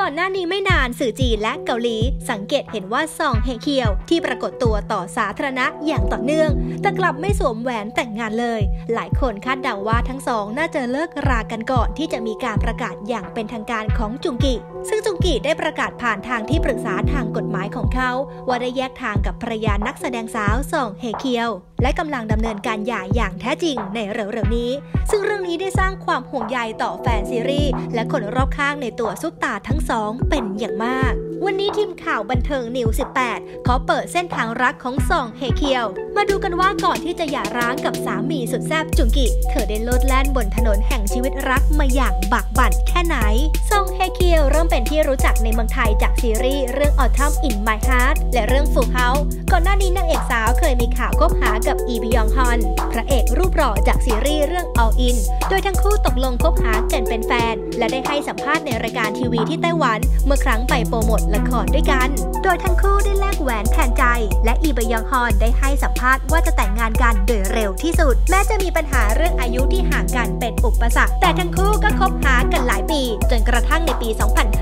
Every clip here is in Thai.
ก่อนหน้านี้ไม่นานสื่อจีนและเกาหลีสังเกตเห็นว่าซองเฮเคียวที่ปรากฏตัวต่อสาธารณะอย่างต่อเนื่องแต่กลับไม่สวมแหวนแต่งงานเลยหลายคนคาดเดาว่าทั้งสองน่าจะเลิกรากันก่อนที่จะมีการประกาศอย่างเป็นทางการของจุงกิซึ่งจุงกิได้ประกาศผ่านทางที่ปรึกษาทางกฎหมายของเขาว่าได้แยกทางกับภรรยานักแสดงสาวซองเฮเคียวและกำลังดำเนินการหย่าอย่างแท้จริงในเร็วๆนี้ซึ่งเรื่องนี้ได้สร้างความห่วงใยต่อแฟนซีรีส์และคนรอบข้างในตัวซุปตาทั้งสองเป็นอย่างมากวันนี้ทีมข่าวบันเทิงนิว18ขอเปิดเส้นทางรักของซองเฮเคียวมาดูกันว่าก่อนที่จะหย่าร้างกับสามีสุดแซ่บจุงกิเธอได้โลดแล่นบนถนนแห่งชีวิตรักมาอย่างบากบั่นแค่ไหนซองเฮเคียวเริ่มเป็นที่รู้จักในเมืองไทยจากซีรีส์เรื่อง Autumn in My Heart และเรื่อง Full House ก่อนหน้านี้นางเอกสาวเคยมีข่าวคบหากับอีบยองฮอนพระเอกรูปหล่อจากซีรีส์เรื่อง All In โดยทั้งคู่ตกลงคบหากันเป็นแฟนและได้ให้สัมภาษณ์ในรายการทีวีที่ไต้หวันเมื่อครั้งไปโปรโมทละครด้วยกันโดยทั้งคู่ได้แลกแหวนแทนใจและอีบยองฮอนได้ให้สัมภาษณ์ว่าจะแต่งงานกันโดยเร็วที่สุดแม้จะมีปัญหาเรื่องอายุที่ห่างกันเป็นอุปสรรคแต่ทั้งคู่ก็คบหากันหลายปีจนกระทั่งในปี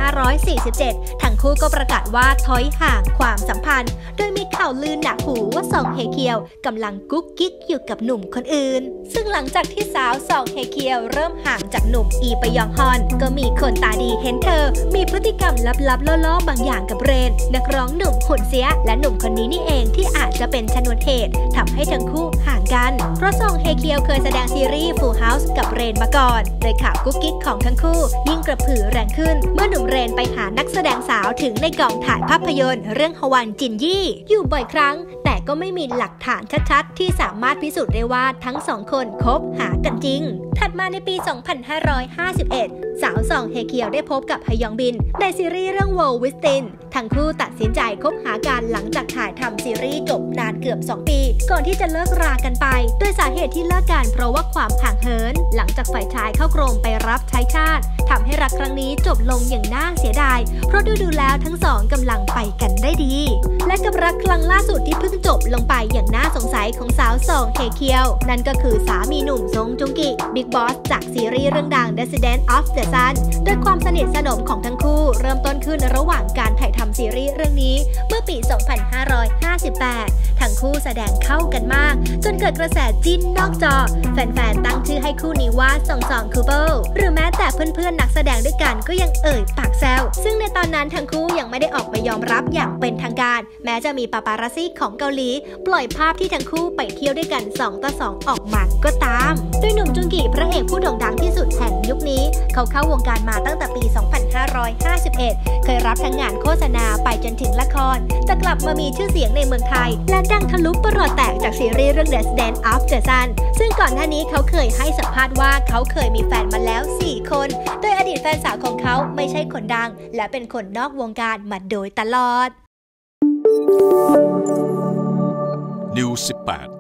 2547 ทั้งคู่ก็ประกาศว่าถอยห่างความสัมพันธ์โดยมีข่าวลือหนาหูว่าซองเฮเคียวกำลังกุ๊กกิ๊กอยู่กับหนุ่มคนอื่นซึ่งหลังจากที่สาวซองเฮเคียวเริ่มห่างจากหนุ่มอีบยองฮอนก็มีคนตาดีเห็นเธอมีพฤติกรรมลับๆล่อๆบางอย่างกับเรนนักร้องหนุ่มหุ่นเสียและหนุ่มคนนี้นี่เองที่อาจจะเป็นชนวนเหตุทำให้ทั้งคู่ห่างกันเพราะซองเฮเคียวเคยแสดงซีรีส์ Full House กับเรนมาก่อนโดยข่าวกุ๊กกิ๊กของทั้งคู่ยิ่งกระพือแรงขึ้นเมื่อหนุ่มเรนไปหานักแสดงสาวถึงในกองถ่ายภาพยนตร์เรื่องฮวานจินยี่อยู่บ่อยครั้งแต่ก็ไม่มีหลักฐานชัดๆที่สามารถพิสูจน์ได้ว่าทั้งสองคนคบหากันจริงถัดมาในปี 2551 สาวซองเฮเคียวได้พบกับฮยองบินในซีรีส์เรื่อง World Within ทั้งคู่ตัดสินใจคบหากันหลังจากถ่ายทำซีรีส์จบนานเกือบ 2 ปีก่อนที่จะเลิกรากันไปโดยสาเหตุที่เลิกกันเพราะว่าความห่างเหินหลังจากฝ่ายชายเข้ากรมไปรับใช้ชาติทำให้รักครั้งนี้จบลงอย่างน่าเสียดายเพราะดูแล้วทั้งสองกำลังไปกันได้ดีและกับรักครั้งล่าสุดที่เพิ่งจบลงไปอย่างน่าสงสัยของสาวซองเฮเคียวนั่นก็คือสามีหนุ่มซงจุงกิบิ๊กบอสจากซีรีส์เรื่องดัง Descendants of the Sun โดยความสนิทสนมของทั้งคู่เริ่มต้นขึ้นระหว่างการถ่ายทำซีรีส์เรื่องนี้เมื่อปี 2558 ทั้งคู่แสดงเข้ากันมากจนเกิดกระแสจิ้นนอกจอแฟนๆตั้งชื่อให้คู่นี้ว่าซองซองคูเบิลหรือแม้แต่เพื่อนๆนักแสดงด้วยกันก็ยังเอ่ยปากแซวซึ่งในตอนนั้นทั้งคู่ยังไม่ได้ออกมายอมรับอย่างเป็นทางการแม้จะมีปาปารัสซี่ของเกาหลีปล่อยภาพที่ทั้งคู่ไปเที่ยวด้วยกัน2 ต่อ 2ออกมาก็ตามโดยหนุ่มจุงกิพระเอกผู้โด่งดังที่สุดแห่งยุคนี้เขาเข้าวงการมาตั้งแต่ปี 2551 เคยรับทั้งงานโฆษณาไปจนถึงละครแต่กลับมามีชื่อเสียงในเมืองไทยและดังทะลุประหลอดแตกจากซีรีส์เรื่อง Descendants of the Sun ซึ่งก่อนหน้านี้เขาเคยให้สัมภาษณ์ว่าเขาเคยมีแฟนมาแล้ว4 คนโดยอดีตแฟนสาวของเขาไม่ใช่คนดังและเป็นคนนอกวงการมาโดยตลอดนิว18